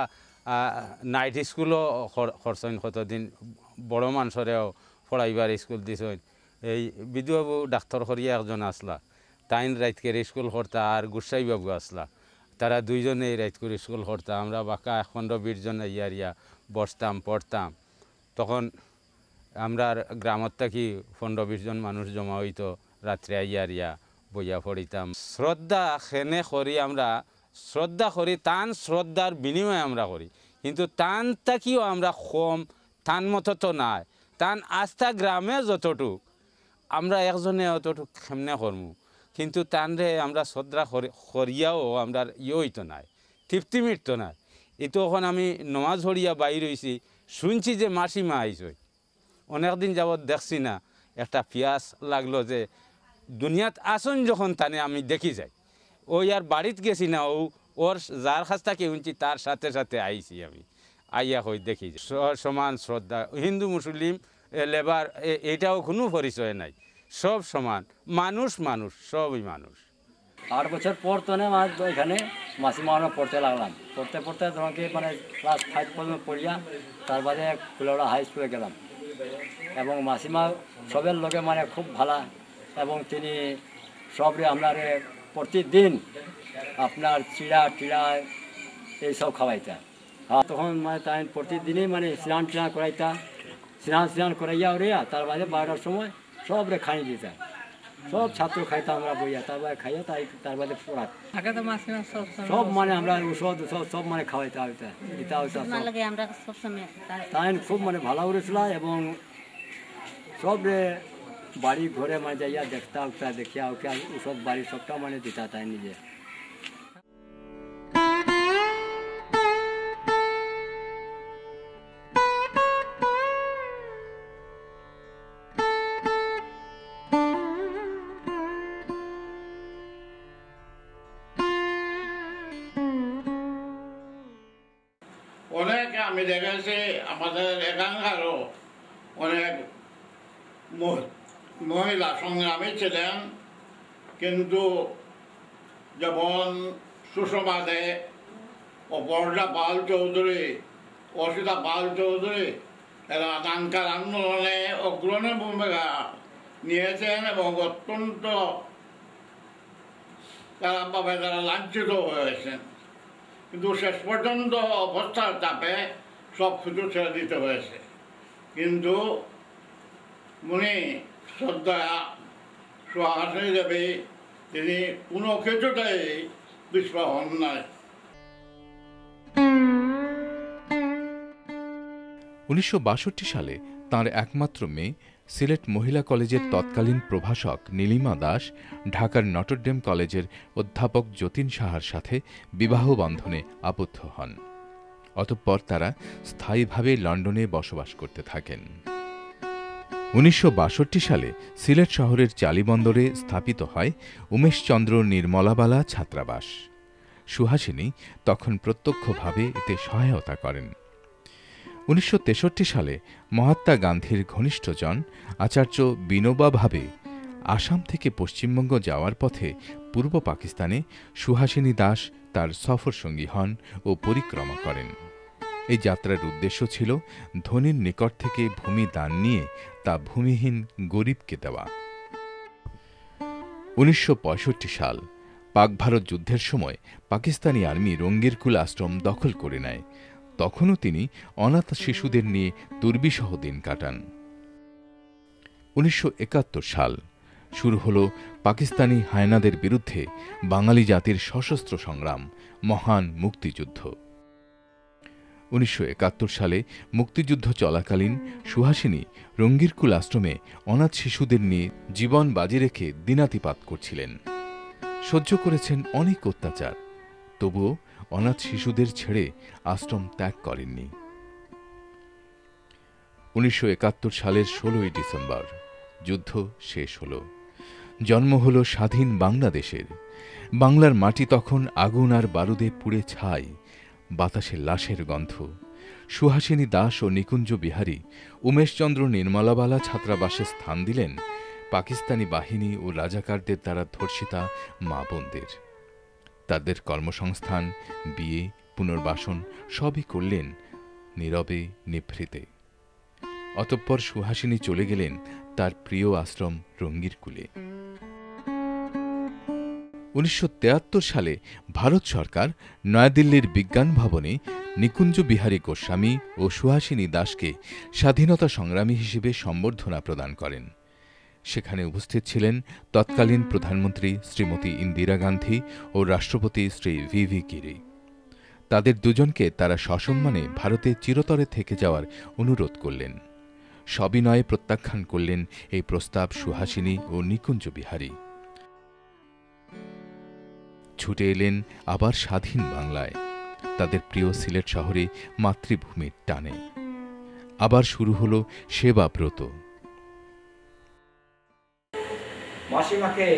নাইট স্কুলও করছেন কতদিন, বড় মানুষরেও পড়াইবার স্কুল দিছেন। এই বিধুবাবু ডাক্তার করিয়া একজন আসলা, তাইন রাইতকের স্কুল করতা, আর গুসাই বাবু আসলা, তারা দুইজনেই রাইতকুর স্কুল করতা। আমরা বাঁকা এক পনেরো বিশ জন ইয়া ইয়া বসতাম পড়তাম। তখন আমরা গ্রামত থাকি পনেরো বিশ জন মানুষ জমা হইতো, রাত্রে আইয়া ইয়া বইয়া পড়িতাম। শ্রদ্ধা খেনে করি আমরা, শ্রদ্ধা করি তান শ্রদ্ধার বিনিময়ে আমরা করি, কিন্তু তান থাকিও আমরা কম তান মতো তো নাই। তান আস্থা গ্রামে যতটুক আমরা একজনে অতটুক কেমনে করমু, কিন্তু তানরে আমরা শ্রদ্ধা করিয়াও আমরা ইয়ে হইতো নাই, তৃপ্তি মিটতো নাই। এই তখন আমি নমাজ হরিয়া বাইর হইছি, শুনছি যে মাসিমা আইসই, অনেকদিন যাবৎ দেখছি না। একটা পিয়াস লাগলো যে দুনিয়াত আসন যখন তানে আমি দেখি যাই, ওই আর বাড়িতে গেছি না, ও ওর যার কাছ থেকে শুনছি তার সাথে সাথে আইছি আমি, আইয়া হই দেখি সমান শ্রদ্ধা। হিন্দু মুসলিম লেবার এটাও কোনো পরিচয় নাই, সব সমান, মানুষ মানুষ সবই মানুষ। আট বছর পর তো না আমার এখানে মাসিমা আমরা পড়তে লাগলাম, পড়তে পড়তে তোমাকে মানে ক্লাস ফাইভ পর্যন্ত পড়িয়া তার বাদে ফুলওড়া হাই স্কুলে গেলাম। এবং মাসিমা সবের লোকে মানে খুব ভালো, এবং তিনি সবরে আপনার প্রতিদিন আপনার চিড়া টিড়া এইসব খাওয়াইতা। হ্যাঁ, তখন মানে তাই প্রতিদিনই মানে স্নান টিনান করাইতা, স্নান স্নান করাইয়া ওরিয়া তার বাদে বারোটার সময় সবরে খাই দিতা, সব ছাত্র খাইতাম আমরা বইয়া, তারপরে খাইয়া তাই তার বাদে পড়াত সব মানে আমরা ওষুধ সব সব মানে খাওয়াইতে হইতা দিতা হইতা। তাই খুব মানে ভালো করেছিল, এবং সবরে বাড়ি ঘরে মানে যাইয়া দেখতা উঠতা, দেখিয়া উঠা ওষুধ বাড়ি সবটা মানে দিতা তাই নিজে। অনেক আমি দেখেছি আমাদের এখানকারও অনেক মহিলা সংগ্রামী ছিলেন, কিন্তু যেমন সুষমা দে, অপর্ণা পাল চৌধুরী, অসিতা পাল চৌধুরী, এরা দানকার আন্দোলনে অগ্রণী ভূমিকা নিয়েছেন এবং অত্যন্ত খারাপভাবে তারা লাঞ্ছিত হয়েছেন। কিন্তু শেষ পর্যন্ত অবস্থার চাপে সব কিছু ছেড়ে দিতে হয়েছে। কিন্তু উনি শ্রদ্ধা সুহাসিনী দেবী, তিনি কোনো কিছুটাই পিছপা হন নাই। উনিশশো বাষট্টি সালে তাঁর একমাত্র মেয়ে, সিলেট মহিলা কলেজের তৎকালীন প্রভাষক নীলিমা দাস ঢাকার নটরডেম কলেজের অধ্যাপক যতীন সাহার সাথে বিবাহ বন্ধনে আবদ্ধ হন। অতঃপর তারা স্থায়ীভাবে লন্ডনে বসবাস করতে থাকেন। উনিশশো বাষট্টি সালে সিলেট শহরের চালিবন্দরে স্থাপিত হয় উমেশচন্দ্র নির্মলাবালা ছাত্রাবাস। সুহাসিনী তখন প্রত্যক্ষভাবে এতে সহায়তা করেন। উনিশশো তেষট্টি সালে মহাত্মা গান্ধীর ঘনিষ্ঠজন আচার্য বিনোবা ভাবে আসাম থেকে পশ্চিমবঙ্গ যাওয়ার পথে পূর্ব পাকিস্তানে সুহাসিনী দাস তার সফরসঙ্গী হন ও পরিক্রমা করেন। এই যাত্রার উদ্দেশ্য ছিল ধনীর নিকট থেকে ভূমি দান নিয়ে তা ভূমিহীন গরিবকে দেওয়া। উনিশশো পঁয়ষট্টি সাল পাক ভারত যুদ্ধের সময় পাকিস্তানি আর্মি রঙ্গিরকুল আশ্রম দখল করে নেয়। তখনও তিনি অনাথ শিশুদের নিয়ে দুর্বিষহ দিন কাটান। উনিশশো একাত্তর সাল শুরু হল পাকিস্তানি হায়নাদের বিরুদ্ধে বাঙালি জাতির সশস্ত্র সংগ্রাম, মহান মুক্তিযুদ্ধ। উনিশশো একাত্তর সালে মুক্তিযুদ্ধ চলাকালীন সুহাসিনী রঙ্গিরকুল আশ্রমে অনাথ শিশুদের নিয়ে জীবন বাজি রেখে দিনাতিপাত করছিলেন। সহ্য করেছেন অনেক অত্যাচার, তবুও অনাথ শিশুদের ছেড়ে আশ্রম ত্যাগ করেননি। উনিশশো একাত্তর সালের ষোলোই ডিসেম্বর যুদ্ধ শেষ হল, জন্ম হল স্বাধীন বাংলাদেশের। বাংলার মাটি তখন আগুন আর বারুদে পুড়ে ছাই, বাতাসে লাশের গন্ধ। সুহাসিনী দাস ও নিকুঞ্জ বিহারী উমেশচন্দ্র নির্মলাবালা ছাত্রাবাসে স্থান দিলেন পাকিস্তানি বাহিনী ও রাজাকারদের দ্বারা ধর্ষিতা মা বোনদের। তাদের কর্মসংস্থান, বিয়ে, পুনর্বাসন সবই করলেন নীরবে নিভৃতে। অতঃপর সুহাসিনী চলে গেলেন তার প্রিয় আশ্রম রঙ্গিরকুলে। উনিশশো তেয়াত্তর সালে ভারত সরকার নয়াদিল্লির বিজ্ঞান ভবনে নিকুঞ্জ বিহারী গোস্বামী ও সুহাসিনী দাসকে স্বাধীনতা সংগ্রামী হিসেবে সম্বর্ধনা প্রদান করেন। সেখানে উপস্থিত ছিলেন তৎকালীন প্রধানমন্ত্রী শ্রীমতী ইন্দিরা গান্ধী ও রাষ্ট্রপতি শ্রী ভি ভি গিরি। তাদের দুজনকে তারা সসম্মানে ভারতে চিরতরে থেকে যাওয়ার অনুরোধ করলেন। সবিনয়ে প্রত্যাখ্যান করলেন এই প্রস্তাব সুহাসিনী ও নিকুঞ্জ বিহারী। ছুটে এলেন আবার স্বাধীন বাংলায়, তাদের প্রিয় সিলেট শহরে মাতৃভূমির টানে। আবার শুরু হল সেবা ব্রত। মাসিমাকে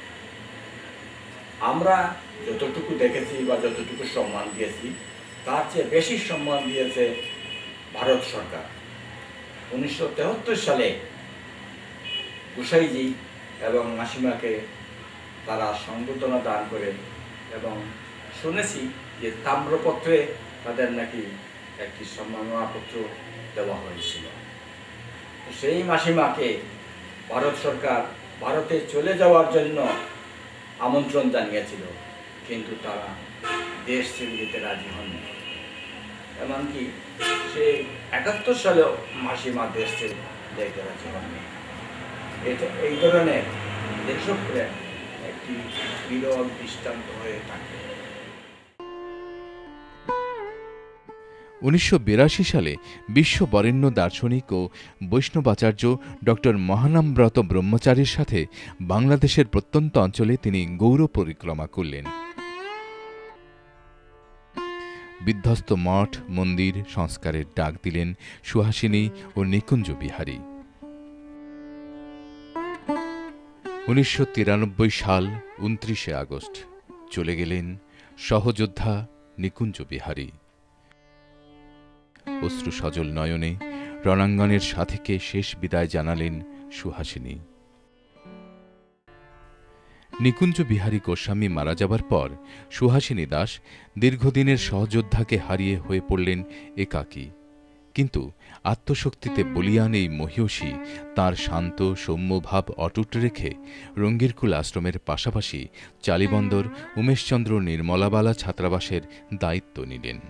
আমরা যতটুকু দেখেছি বা যতটুকু সম্মান দিয়েছি তার চেয়ে বেশি সম্মান দিয়েছে ভারত সরকার। উনিশশো তেহত্তর সালে গোসাইজি এবং মাসিমাকে তারা সংবর্ধনা দান করে, এবং শুনেছি যে তাম্রপত্রে তাদের নাকি একটি সম্মাননাপত্র দেওয়া হয়েছিল। সেই মাসিমাকে ভারত সরকার ভারতে চলে যাওয়ার জন্য আমন্ত্রণ জানিয়েছিল, কিন্তু তারা দেশ ছেড়ে যেতে রাজি হননি। এমনকি সে একাত্তর সালেও মাসিমা দেশ ছেড়ে যেতে রাজি হননি। এটা এই ধরনের দেশপ্রেম একটি বিরল দৃষ্টান্ত হয়ে থাকে। উনিশশো বিরাশি সালে বিশ্ব বরেণ্য দার্শনিক ও বৈষ্ণবাচার্য ড মহানামব্রত ব্রহ্মচারীর সাথে বাংলাদেশের প্রত্যন্ত অঞ্চলে তিনি গৌর পরিক্রমা করলেন। বিধ্বস্ত মঠ মন্দির সংস্কারের ডাক দিলেন সুহাসিনী ও নিকুঞ্জ বিহারী। উনিশশো তিরানব্বই সাল উনত্রিশে আগস্ট চলে গেলেন সহযোদ্ধা নিকুঞ্জ বিহারী। অশ্রু সজল নয়নে রণাঙ্গনের সাথীকে শেষ বিদায় জানালেন সুহাসিনী। নিকুঞ্জ বিহারী গোস্বামী মারা যাবার পর সুহাসিনী দাস দীর্ঘদিনের সহযোদ্ধাকে হারিয়ে হয়ে পড়লেন একাকী। কিন্তু আত্মশক্তিতে বলিয়ান এই মহিয়সী তাঁর শান্ত সৌম্যভাব অটুট রেখে রঙ্গিরকুল আশ্রমের পাশাপাশি চালিবন্দর উমেশচন্দ্র নির্মলাবালা ছাত্রাবাসের দায়িত্ব নিলেন।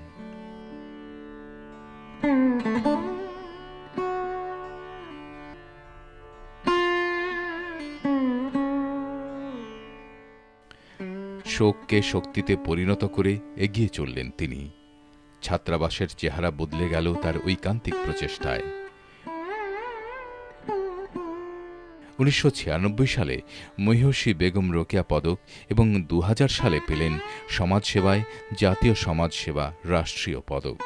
শোককে শক্তিতে পরিণত করে এগিয়ে চললেন তিনি। ছাত্রাবাসের চেহারা বদলে গেল তার ঐকান্তিক প্রচেষ্টায়। উনিশশো ছিয়ানব্বই সালে মহিয়সী বেগম রোকেয়া পদক এবং দু হাজার সালে পেলেন সমাজসেবায় জাতীয় সমাজসেবা রাষ্ট্রীয় পদক।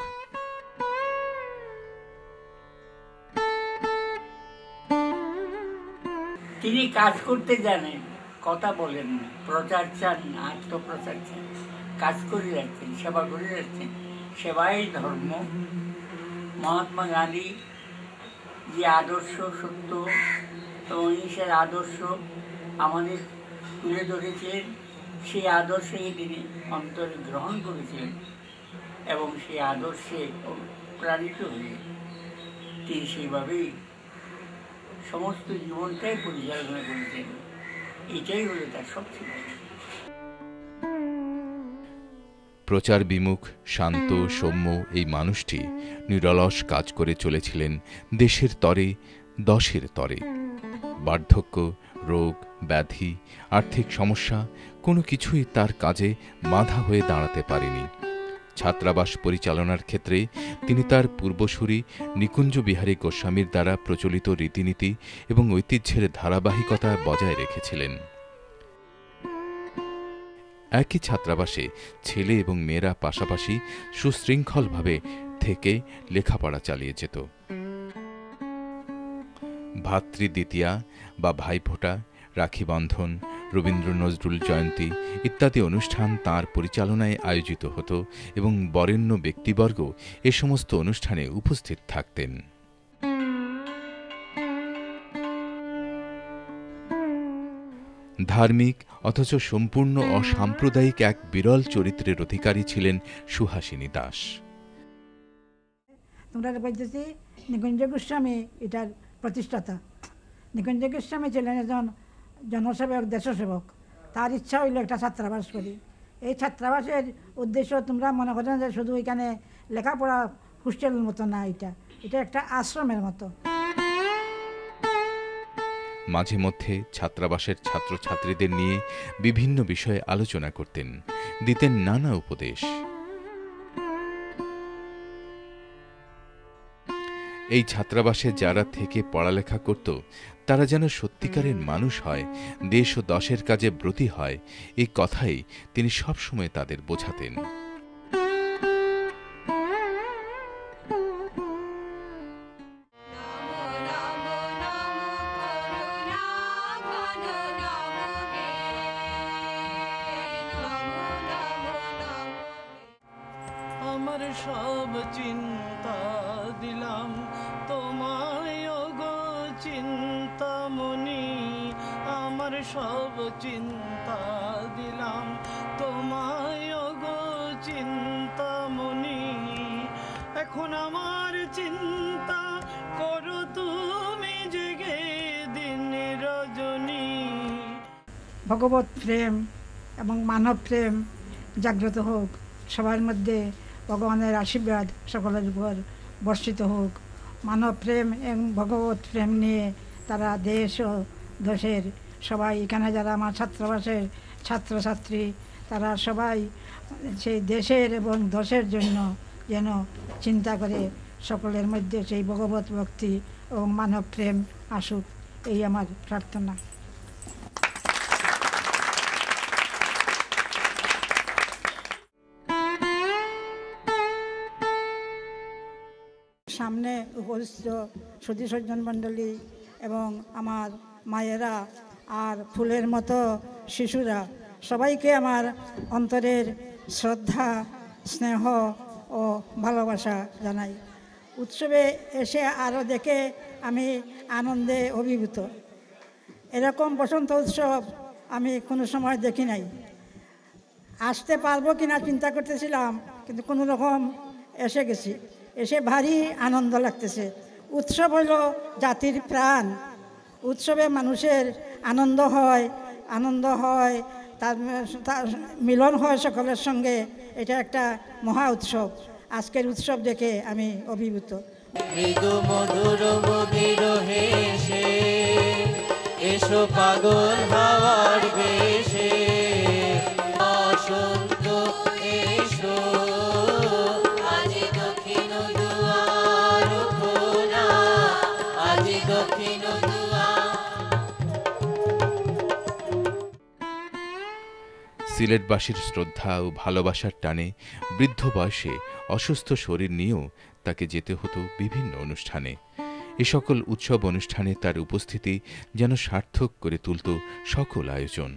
তিনি কাজ করতে জানেন, কথা বলেন না, প্রচার চান না, আত্মপ্রচার চান, কাজ করে যাচ্ছেন, সেবা করে যাচ্ছেন। সেবাই ধর্ম। মহাত্মা গান্ধী যে আদর্শ, সত্য এবং অহিংসার আদর্শ আমাদের তুলে ধরেছিলেন, সেই আদর্শকে তিনি অন্তরে গ্রহণ করেছিলেন এবং সেই আদর্শে প্রাণিত হয়ে তিনি সেইভাবেই সমস্ত জীবনটাই পরিচালনা করেছেন। এটাই হলো তার সবচেয়ে প্রচার বিমুখ শান্ত সৌম্য এই মানুষটি নিরলস কাজ করে চলেছিলেন দেশের তরে দশের তরে। বার্ধক্য, রোগ, ব্যাধি, আর্থিক সমস্যা কোনো কিছুই তার কাজে বাধা হয়ে দাঁড়াতে পারেনি। ছাত্রাবাস পরিচালনার ক্ষেত্রে তিনি তার পূর্বসূরি নিকুঞ্জ বিহারী গোস্বামীর দ্বারা প্রচলিত রীতিনীতি এবং ঐতিহ্যের ধারাবাহিকতা বজায় রেখেছিলেন। একই ছাত্রাবাসে ছেলে এবং মেয়েরা পাশাপাশি সুশৃঙ্খলভাবে থেকে লেখাপড়া চালিয়ে যেত। ভাতৃদ্বিতীয়া বা ভাইফোঁটা, রাখি বন্ধন, রবীন্দ্র নজরুল জয়ন্তী ইত্যাদি অনুষ্ঠান তাঁর পরিচালনায় আয়োজিত হতো এবং বরেণ্য ব্যক্তিবর্গ এ সমস্ত অনুষ্ঠানে উপস্থিত থাকতেন। ধার্মিক অথচ সম্পূর্ণ অসাম্প্রদায়িক এক বিরল চরিত্রের অধিকারী ছিলেন সুহাসিনী দাস। তোমরা বলতেছি নিকুঞ্জ গোস্বামী এটার প্রতিষ্ঠাতা। নিকুঞ্জ গোস্বামী ছিলেন একজন জনসেবক, দেশসেবক। তার ইচ্ছা হইল একটা ছাত্রাবাস করি। এই ছাত্রাবাসের উদ্দেশ্য তোমরা মনে করেন যে শুধু এখানে লেখাপড়া হোস্টেলের মতো না, এটা এটা একটা আশ্রমের মতো। মাঝে মধ্যে ছাত্রাবাসের ছাত্রছাত্রীদের নিয়ে বিভিন্ন বিষয়ে আলোচনা করতেন, দিতেন নানা উপদেশ। এই ছাত্রাবাসে যারা থেকে পড়ালেখা করত তারা যেন সত্যিকারের মানুষ হয়, দেশ ও দশের কাজে ব্রতী হয়, এই কথাই তিনি সবসময় তাদের বোঝাতেন। আমার সব চিন্তা দিলাম তোমায় গো চিন্তামণি, আমার সব চিন্তা দিলাম তোমায় গো চিন্তামণি, এখন আমার চিন্তা করো তুমি জেগে দিন রজনী। ভগবত প্রেম এবং মানব প্রেম জাগ্রত হোক, সবার মধ্যে ভগবানের আশীর্বাদ সকলের উপর বর্ষিত হোক। মানব প্রেম এবং ভগবত প্রেম নিয়ে তারা দেশ ও দেশের সবাই, এখানে যারা আমার ছাত্রাবাসের ছাত্রছাত্রী তারা সবাই সেই দেশের এবং দেশের জন্য যেন চিন্তা করে সকলের মধ্যে সেই ভগবত ভক্তি এবং মানব প্রেম আসুক, এই আমার প্রার্থনা। সামনে উপস্থিত সুধী সজ্জন মণ্ডলী এবং আমার মায়েরা আর ফুলের মতো শিশুরা, সবাইকে আমার অন্তরের শ্রদ্ধা, স্নেহ ও ভালোবাসা জানাই। উৎসবে এসে আরও দেখে আমি আনন্দে অভিভূত। এরকম বসন্ত উৎসব আমি কোনো সময় দেখি নাই। আসতে পারবো কিনা চিন্তা করতেছিলাম, কিন্তু কোনো রকম এসে গেছি। এসে ভারী আনন্দ লাগতেছে। উৎসব হলো জাতির প্রাণ। উৎসবে মানুষের আনন্দ হয়, আনন্দ হয়, তার তার মিলন হয় সকলের সঙ্গে। এটা একটা মহা উৎসব। আজকের উৎসব দেখে আমি অভিভূত। মৃদু মধুর মদির হেসে এসো পাগল হাওয়ার বেশে, বসন্ত এসো আজি দক্ষিণ দুয়ার খোলা, আজি দক্ষিণ দুয়ার। সিলেটবাসীর শ্রদ্ধা ও ভালোবাসার টানে বৃদ্ধ বয়সে অসুস্থ শরীর নিয়েও তাকে যেতে হতো বিভিন্ন অনুষ্ঠানে। এ সকল উৎসব অনুষ্ঠানে তার উপস্থিতি যেন সার্থক করে তুলত সকল আয়োজন।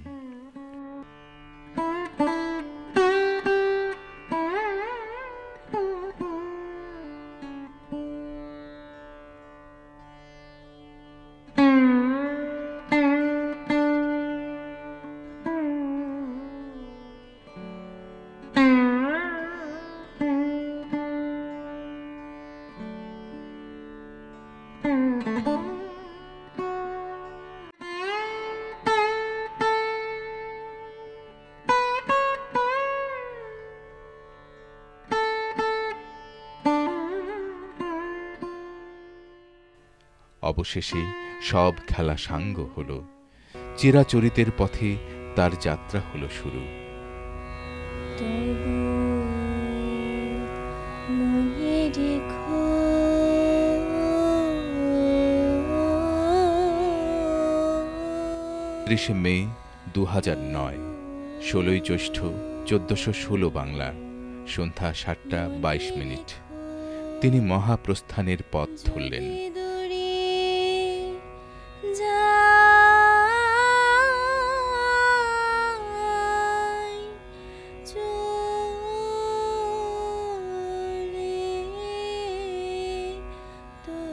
অবশেষে সব খেলা সাঙ্গ হল। চিরাচরিতের পথে তার যাত্রা হলো শুরু। ত্রিশে মে দু হাজার নয়, ষোলোই জ্যৈষ্ঠ চোদ্দশো ষোলো বাংলা, সন্ধ্যা সাতটা বাইশ মিনিট তিনি মহাপ্রস্থানের পথ ধরলেন।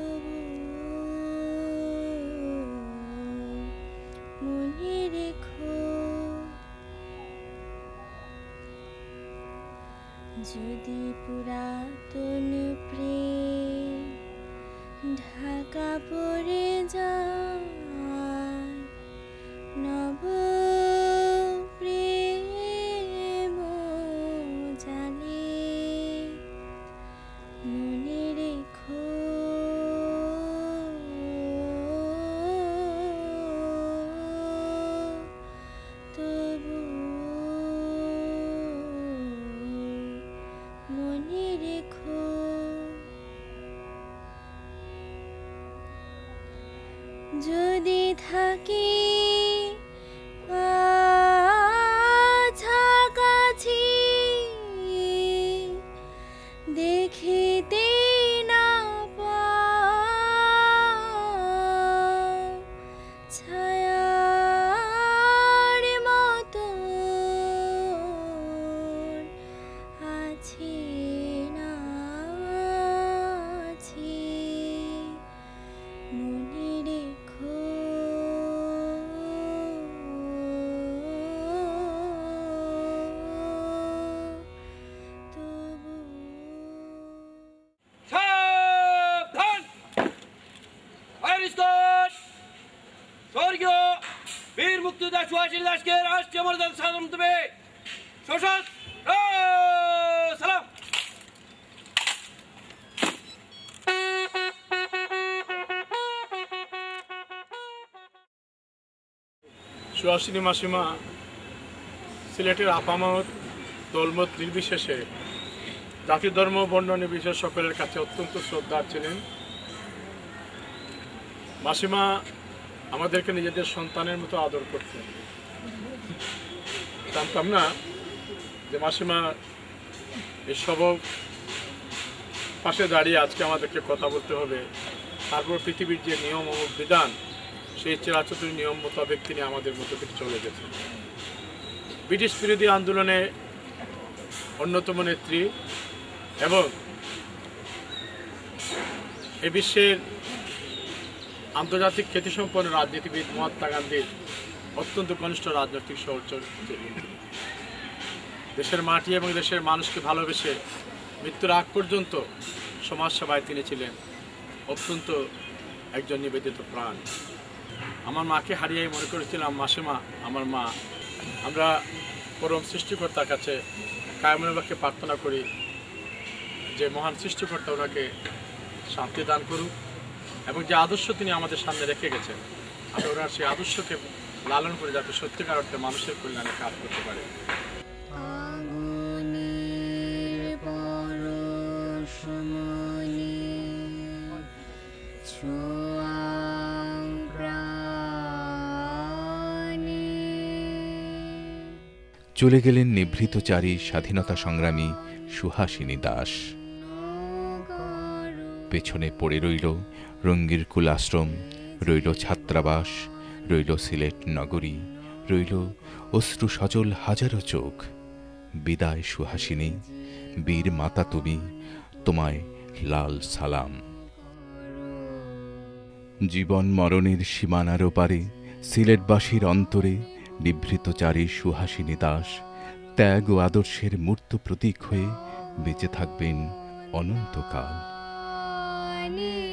মনে রেখো যদি পুরাতন প্রেম ঢাকা পড়ে যায় নব প্রেম জানে মনে রেখো তবু মনে রেখো যদি থাকি কাছাকাছি দেখিতে না পাও ছায়ার মতো আছি না আছি মনে রেখো তবু সাবধান আরিস্টট স্বর্গীয় বীর মুক্তিযোদ্ধা সুহাসিনী দাসকে রাষ্ট্রীয় মর্যাদা সাধারণ দেবে সশস্ত্র সালাম। সুহাসিনী মাসিমা সিলেটের আপামত দলমত নির্বিশেষে জাতি ধর্ম বর্ণ নির্বিশেষে সকলের কাছে অত্যন্ত শ্রদ্ধার ছিলেন। মাসিমা আমাদেরকে নিজেদের সন্তানের মতো আদর করতেন। জানতাম না যে মাসিমা এসব পাশে দাঁড়িয়ে আজকে আমাদেরকে কথা বলতে হবে। তারপর পৃথিবীর যে নিয়ম ও বিধান সেই চিরাচরিত নিয়ম মোতাবেক তিনি আমাদের মতো থেকে চলে গেছেন। ব্রিটিশ বিরোধী আন্দোলনে অন্যতম নেত্রী এবং এ বিশ্বের আন্তর্জাতিক খ্যাতিসম্পন্ন রাজনীতিবিদ মহাত্মা গান্ধীর অত্যন্ত ঘনিষ্ঠ রাজনৈতিক সহচর্যী। দেশের মাটি এবং দেশের মানুষকে ভালোবেসে মৃত্যুর আগ পর্যন্ত সমাজসেবায় তিনি ছিলেন অত্যন্ত একজন নিবেদিত প্রাণ। আমার মাকে হারিয়ে মনে করেছিলাম মাসিমা আমার মা। আমরা পরম সৃষ্টিকর্তার কাছে কায়মনোবাক্যে প্রার্থনা করি যে মহান সৃষ্টিকর্তা ওনাকে শান্তি দান করুক এবং যে আদর্শ তিনি আমাদের সামনে রেখে গেছেন আমরা ওনার সেই আদর্শকে লালন করে যাতে সত্যিকার অর্থে মানুষের কল্যাণে কাজ করতে পারে। চলে গেলেন নিভৃতচারী স্বাধীনতা সংগ্রামী সুহাসিনী দাস। পেছনে পড়ে রইল রঙ্গির কুলাশ্রম, রইল ছাত্রাবাস, রইল সিলেট নগরী, রইল অশ্রু সজল হাজারো চোখ। বিদায় সুহাসিনী, বীর মাতা তুমি, তোমায় লাল সালাম। জীবন মরণের সীমানার ওপারে সিলেটবাসীর অন্তরে নিভৃতচারী সুহাসিনী দাস ত্যাগ ও আদর্শের মূর্ত প্রতীক হয়ে বেঁচে থাকবেন অনন্তকাল।